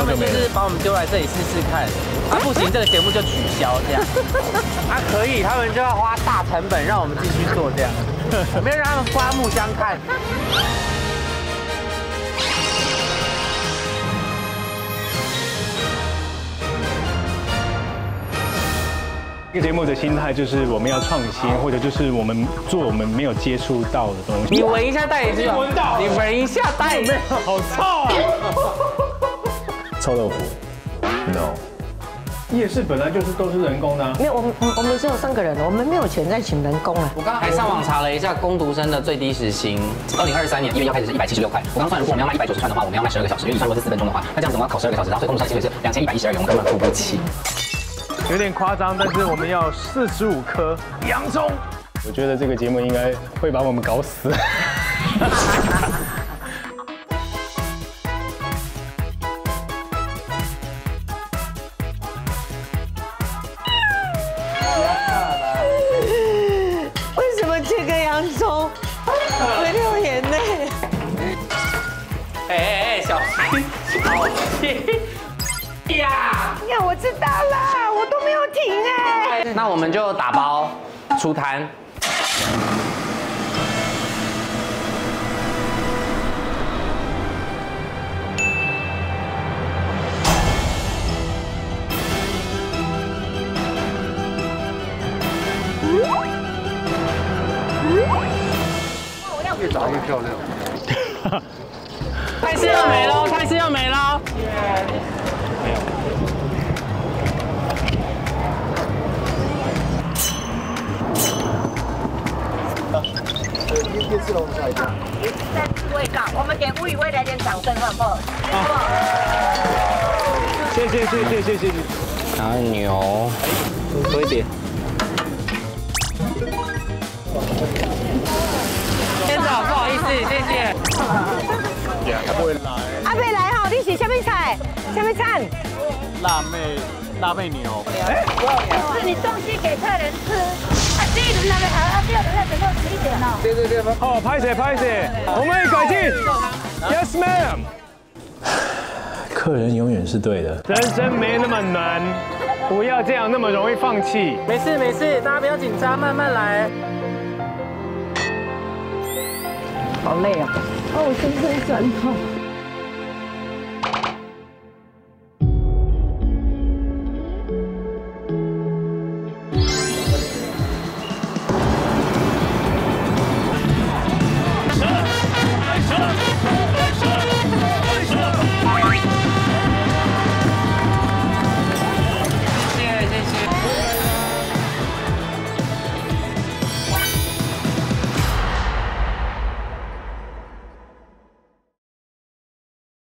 他们就是把我们丢来这里试试看，啊不行，这个节目就取消这样。啊可以，他们就要花大成本让我们继续做这样，我们要让他们刮目相看。 这个节目的心态就是我们要创新，或者就是我们做我们没有接触到的东西。 你闻一下带子，闻到，你闻一下带子， 好臭啊！ 臭豆腐 ，no。 夜市本来就是都是人工的、啊， 没有，我们只有3个人，我们没有钱再请人工啊。 我刚刚还上网查了一下工读生的最低时薪，2023年1月1号开始是176块。我刚算，如果我们要卖190串的话，我们要卖12个小时，因为1算如果是4分钟的话，那这样子我们要考12个小时，然后所以工读生薪水是2112元，我根本付不起。 有点夸张，但是我们要45颗洋葱。我觉得这个节目应该会把我们搞死。 为什么切个洋葱会流眼泪？ 哎，小心，小心！呀， 你看我知道啦，我都没有停哎。 那我们就打包出摊。 越炸越漂亮。 菜式要没喽，菜式要没喽。 电视龙吓一跳。 再次卫告，我们给吴宇威来点掌声，好不好？ 谢谢。 然后牛，多一点。先生，不好意思，谢谢。 他不会来。 阿贝来哈，你是什么菜？什么菜？ 辣妹牛。 是你东西给客人吃，第一轮那个好，第二轮要等到11点哦。 对。 哦，拍摄，我们会改进。Yes, ma'am。 客人永远是对的。 人生没那么难，不要这样那么容易放弃。 没事，大家不要紧张，慢慢来。 好累啊！哦，我身酸痛。